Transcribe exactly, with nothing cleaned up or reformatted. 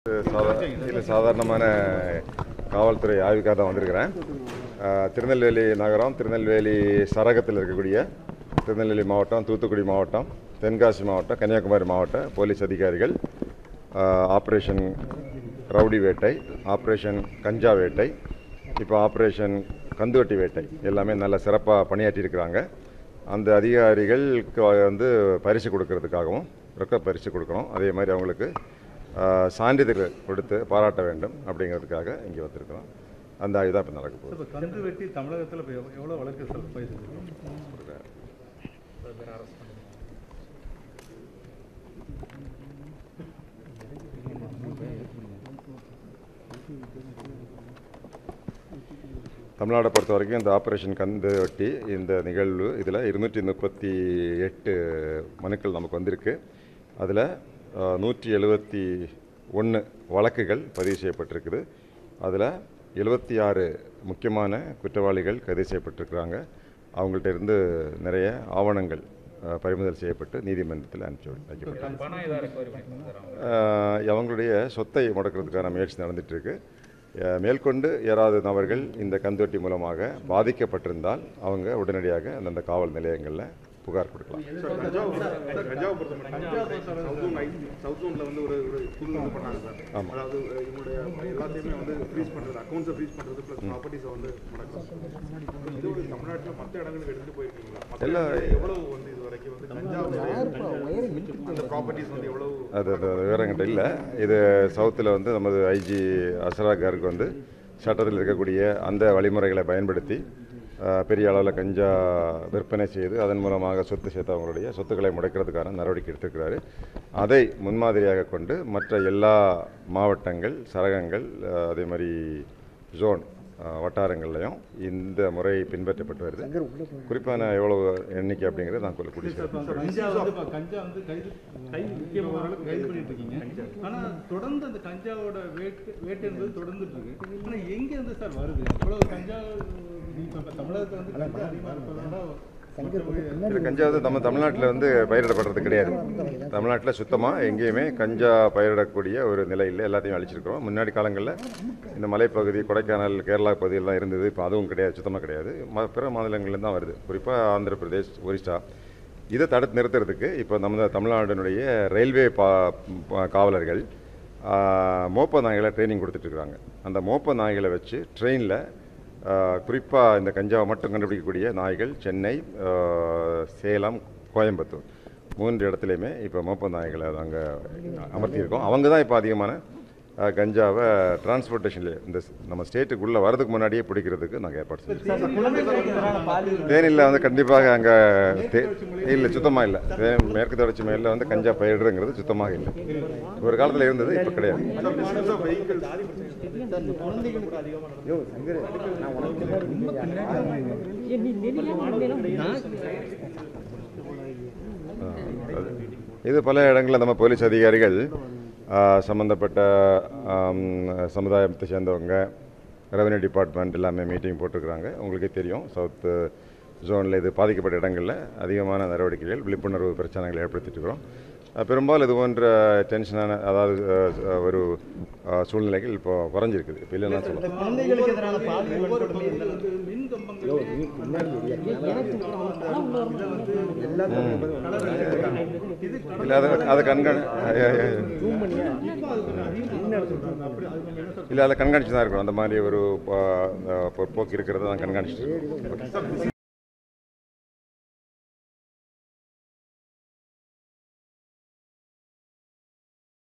இல்லை சாதாரணமான காவல்துறை ஆய்வுக்காக தான் வந்திருக்கிறேன். திருநெல்வேலி நகரம், திருநெல்வேலி சரகத்தில் இருக்கக்கூடிய திருநெல்வேலி மாவட்டம், தூத்துக்குடி மாவட்டம், தென்காசி மாவட்டம், கன்னியாகுமரி மாவட்ட போலீஸ் அதிகாரிகள் ஆப்ரேஷன் ரவுடி வேட்டை, ஆப்ரேஷன் கஞ்சா வேட்டை, இப்போ ஆப்ரேஷன் கந்துவட்டி வேட்டை எல்லாமே நல்ல சிறப்பாக பணியாற்றியிருக்கிறாங்க. அந்த அதிகாரிகளுக்கு வந்து பரிசு கொடுக்கறதுக்காகவும் ரொக்க பரிசு கொடுக்கணும், அதே மாதிரி அவங்களுக்கு சான்றிதழ் கொடுத்து பாராட்ட வேண்டும் அப்படிங்கிறதுக்காக இங்கே வந்திருக்கிறோம். அந்த ஆய்வு தான் இப்போ நடக்க போகுது. கந்து வெட்டி தமிழகத்தில் எவ்வளோ வழக்கு தமிழ்நாடை பொறுத்த வரைக்கும் இந்த ஆப்ரேஷன் கந்து வெட்டி இந்த நிகழ்வு இதில் இருநூற்றி முப்பத்தி எட்டு மனுக்கள் நமக்கு வந்திருக்கு. அதில் நூற்றி எழுபத்தி ஒன்று வழக்குகள் பதிவு செய்யப்பட்டிருக்குது. அதில் எழுபத்தி ஆறு முக்கியமான குற்றவாளிகள் கைது செய்யப்பட்டிருக்கிறாங்க. அவங்கள்ட்ட இருந்து நிறைய ஆவணங்கள் பறிமுதல் செய்யப்பட்டு நீதிமன்றத்தில் அனுப்பிச்சு வைக்கப்பட்டு அவங்களுடைய சொத்தை முடக்கிறதுக்கான முயற்சி நடந்துகிட்ருக்கு. மேற்கொண்டு யாராவது நபர்கள் இந்த கந்துவட்டி மூலமாக பாதிக்கப்பட்டிருந்தால் அவங்க உடனடியாக அந்தந்த காவல் நிலையங்களில் புகார் கொடுக்கலாம். அது விவரங்கிட்ட இல்லை. இது சவுத்தில் வந்து நமது ஐஜி அசரா காருக்கு வந்து சட்டத்தில் இருக்கக்கூடிய அந்த வழிமுறைகளை பயன்படுத்தி பெரிய அளவில் கஞ்சா விற்பனை செய்து அதன் மூலமாக சொத்து சேர்த்தவங்களுடைய சொத்துக்களை முடக்கிறதுக்கான நடவடிக்கை எடுத்திருக்கிறாரு. அதை முன்மாதிரியாக கொண்டு மற்ற எல்லா மாவட்டங்கள், சரகங்கள், அதே மாதிரி ஜோன் வட்டாரங்கள்லையும் இந்த முறை பின்பற்றப்பட்டு வருது. குறிப்பான எவ்வளவு எண்ணிக்கை அப்படிங்கிறது நான் சொல்ல கூடிய தொடர்ந்து அந்த கஞ்சாவோட வேட்டு என்பது தொடர்ந்து இருக்கு. ஆனால் எங்கே இருந்து சார் வருது இவ்வளவு கஞ்சா? தமிழகத்தில் வந்து கஞ்சா அதிகமாக இருப்பதால கஞ்சா வந்து நம்ம தமிழ்நாட்டில் வந்து பயிரிடப்படுறது கிடையாது. தமிழ்நாட்டில் சுத்தமாக எங்கேயுமே கஞ்சா பயிரிடக்கூடிய ஒரு நிலை இல்லை. எல்லாத்தையும் அழிச்சிருக்கிறோம். முன்னாடி காலங்களில் இந்த மலைப்பகுதி, கொடைக்கானல், கேரளா பகுதியெல்லாம் இருந்தது. இப்போ அதுவும் கிடையாது, சுத்தமாக கிடையாது. பிற மாநிலங்கள்லேருந்து தான் வருது, குறிப்பாக ஆந்திர பிரதேஷ், ஒரிசா. இதை தடுத்து நிறுத்துறதுக்கு இப்போ நம்ம தமிழ்நாட்டினுடைய ரயில்வே பா காவலர்கள் மோப்ப நாய்களை ட்ரைனிங் கொடுத்துட்ருக்குறாங்க. அந்த மோப்ப நாய்களை வச்சு ட்ரெயினில் குறிப்பாக இந்த கஞ்சாவை மட்டும் கண்டுபிடிக்கக்கூடிய நாய்கள் சென்னை, சேலம், கோயம்புத்தூர் மூன்று இடத்துலையுமே இப்போ மோப்ப நாய்களை அங்கே அமர்த்தியிருக்கோம். அவங்க தான் இப்போ அதிகமான கஞ்சாவை டிரான்ஸ்போர்ட்டேஷன்லேயே இந்த நம்ம ஸ்டேட்டுக்குள்ளே வரதுக்கு முன்னாடியே பிடிக்கிறதுக்கு நாங்கள் ஏற்பாடு செஞ்சோம். தேனியில் வந்து கண்டிப்பாக அங்கே தே இல்லை, சுத்தமாக இல்லை. தே மேற்கு தொடர்ச்சி மலையில் வந்து கஞ்சா பயிரிடுங்கிறது சுத்தமாக இல்லை. ஒரு காலத்தில் இருந்தது, இப்போ கிடையாது. இது பல இடங்களில் நம்ம போலீஸ் அதிகாரிகள் சம்மந்தப்பட்ட சமுதாயத்தை சேர்ந்தவங்க, ரெவன்யூ டிபார்ட்மெண்ட் எல்லாமே மீட்டிங் போட்டிருக்கிறாங்க. உங்களுக்கே தெரியும், சவுத்து ஜோனில் இது பாதிக்கப்பட்ட இடங்களில் அதிகமான நடவடிக்கைகள், விழிப்புணர்வு பிரச்சனைகள் ஏற்படுத்திட்டு இருக்கிறோம். பெரும்பாலும் இது போன்ற டென்ஷனான அதாவது ஒரு சூழ்நிலைகள் இப்போ குறைஞ்சிருக்குது. இப்போ இல்லைன்னா சொல்லலாம். இல்லை, அதை அதை கண்காணி இல்லை அதை கண்காணிச்சு தான் இருக்கணும். அந்த மாதிரி ஒரு போக்கு இருக்கிறத தான் கண்காணிச்சுட்டு இருக்கோம்.